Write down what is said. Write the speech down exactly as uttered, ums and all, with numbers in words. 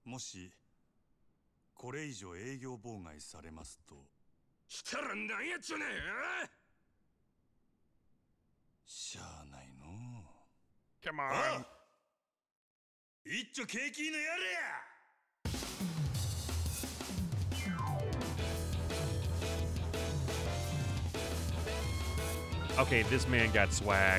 もしこれ以上営業妨害されますと。 したらなんやっちゅうねん。 しゃあないの。 Come on. 一丁景気のやれや。 Okay, this man got swag.